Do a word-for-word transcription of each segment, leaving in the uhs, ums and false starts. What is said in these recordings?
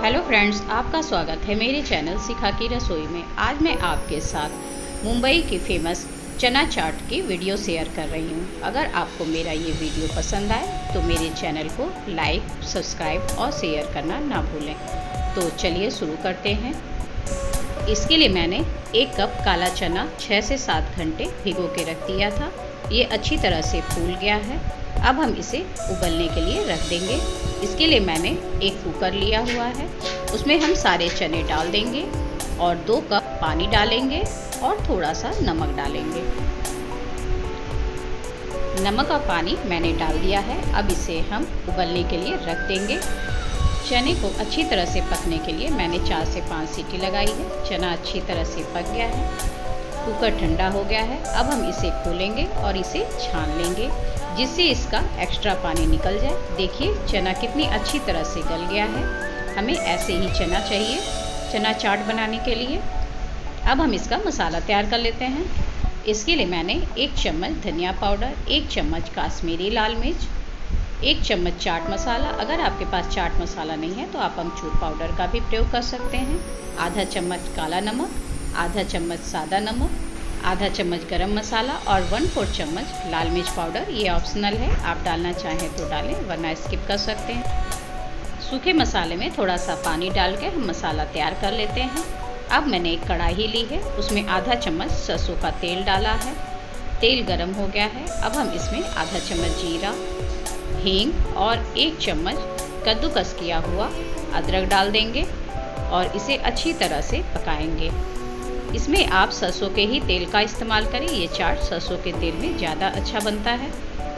Hello friends, आपका स्वागत है मेरे चैनल शिखा की रसोई में। आज मैं आपके साथ मुंबई की फेमस चना चाट की वीडियो शेयर कर रही हूँ। अगर आपको मेरा ये वीडियो पसंद आए तो मेरे चैनल को लाइक, सब्सक्राइब और शेयर करना ना भूलें। तो चलिए शुरू करते हैं। इसके लिए मैंने एक कप काला चना छः से सात घंटे भिगो के रख दिया था। ये अच्छी तरह से फूल गया है। अब हम इसे उबलने के लिए रख देंगे। इसके लिए मैंने एक कुकर लिया हुआ है, उसमें हम सारे चने डाल देंगे और दो कप पानी डालेंगे और थोड़ा सा नमक डालेंगे। नमक और पानी मैंने डाल दिया है। अब इसे हम उबलने के लिए रख देंगे। चने को अच्छी तरह से पकने के लिए मैंने चार से पाँच सीटी लगाई है। चना अच्छी तरह से पक गया है। कुकर ठंडा हो गया है। अब हम इसे खोलेंगे और इसे छान लेंगे, जिससे इसका एक्स्ट्रा पानी निकल जाए। देखिए चना कितनी अच्छी तरह से गल गया है। हमें ऐसे ही चना चाहिए चना चाट बनाने के लिए। अब हम इसका मसाला तैयार कर लेते हैं। इसके लिए मैंने एक चम्मच धनिया पाउडर, एक चम्मच काश्मीरी लाल मिर्च, एक चम्मच चाट मसाला। अगर आपके पास चाट मसाला नहीं है तो आप अमचूर पाउडर का भी प्रयोग कर सकते हैं। आधा चम्मच काला नमक, आधा चम्मच सादा नमक, आधा चम्मच गरम मसाला और वन फोर्थ चम्मच लाल मिर्च पाउडर। ये ऑप्शनल है, आप डालना चाहें तो डालें वरना स्किप कर सकते हैं। सूखे मसाले में थोड़ा सा पानी डाल के हम मसाला तैयार कर लेते हैं। अब मैंने एक कढ़ाई ली है, उसमें आधा चम्मच सरसों का तेल डाला है। तेल गरम हो गया है। अब हम इसमें आधा चम्मच जीरा, हींग और एक चम्मच कद्दूकस किया हुआ अदरक डाल देंगे और इसे अच्छी तरह से पकाएंगे। इसमें आप सरसों के ही तेल का इस्तेमाल करें। ये चाट सरसों के तेल में ज़्यादा अच्छा बनता है।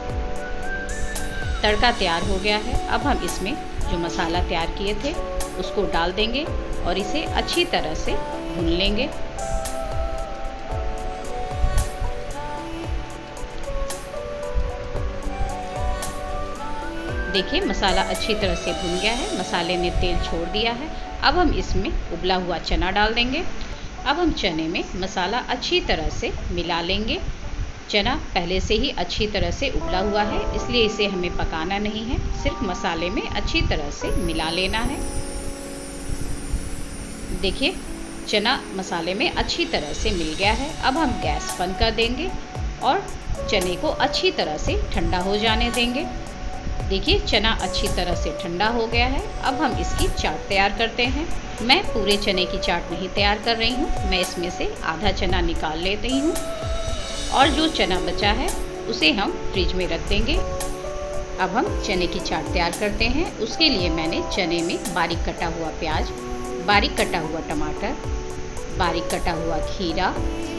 तड़का तैयार हो गया है। अब हम इसमें जो मसाला तैयार किए थे उसको डाल देंगे और इसे अच्छी तरह से भून लेंगे। देखिए मसाला अच्छी तरह से भुन गया है। मसाले ने तेल छोड़ दिया है। अब हम इसमें उबला हुआ चना डाल देंगे। अब हम चने में मसाला अच्छी तरह से मिला लेंगे। चना पहले से ही अच्छी तरह से उबला हुआ है, इसलिए इसे हमें पकाना नहीं है, सिर्फ मसाले में अच्छी तरह से मिला लेना है। देखिए चना मसाले में अच्छी तरह से मिल गया है। अब हम गैस बंद कर देंगे और चने को अच्छी तरह से ठंडा हो जाने देंगे। देखिए चना अच्छी तरह से ठंडा हो गया है। अब हम इसकी चाट तैयार करते हैं। मैं पूरे चने की चाट नहीं तैयार कर रही हूँ, मैं इसमें से आधा चना निकाल लेती हूँ और जो चना बचा है उसे हम फ्रिज में रख देंगे। अब हम चने की चाट तैयार करते हैं। उसके लिए मैंने चने में बारीक कटा हुआ प्याज, बारीक कटा हुआ टमाटर, बारीक कटा हुआ खीरा,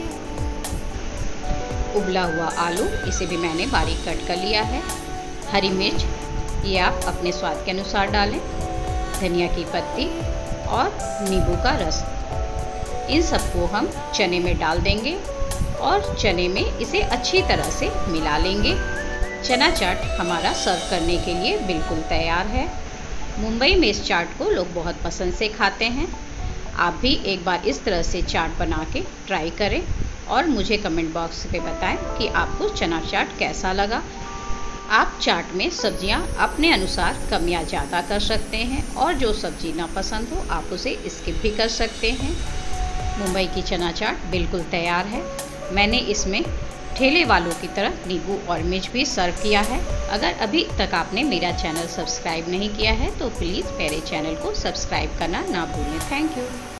उबला हुआ आलू, इसे भी मैंने बारीक कट कर लिया है। हरी मिर्च, ये आप अपने स्वाद के अनुसार डालें, धनिया की पत्ती और नींबू का रस। इन सबको हम चने में डाल देंगे और चने में इसे अच्छी तरह से मिला लेंगे। चना चाट हमारा सर्व करने के लिए बिल्कुल तैयार है। मुंबई में इस चाट को लोग बहुत पसंद से खाते हैं। आप भी एक बार इस तरह से चाट बना के ट्राई करें और मुझे कमेंट बॉक्स पे बताएं कि आपको चना चाट कैसा लगा। आप चाट में सब्जियां अपने अनुसार कम या ज़्यादा कर सकते हैं और जो सब्जी ना पसंद हो आप उसे स्किप भी कर सकते हैं। मुंबई की चना चाट बिल्कुल तैयार है। मैंने इसमें ठेले वालों की तरह नींबू और मिर्च भी सर्व किया है। अगर अभी तक आपने मेरा चैनल सब्सक्राइब नहीं किया है तो प्लीज़ मेरे चैनल को सब्सक्राइब करना ना भूलें। Thank you.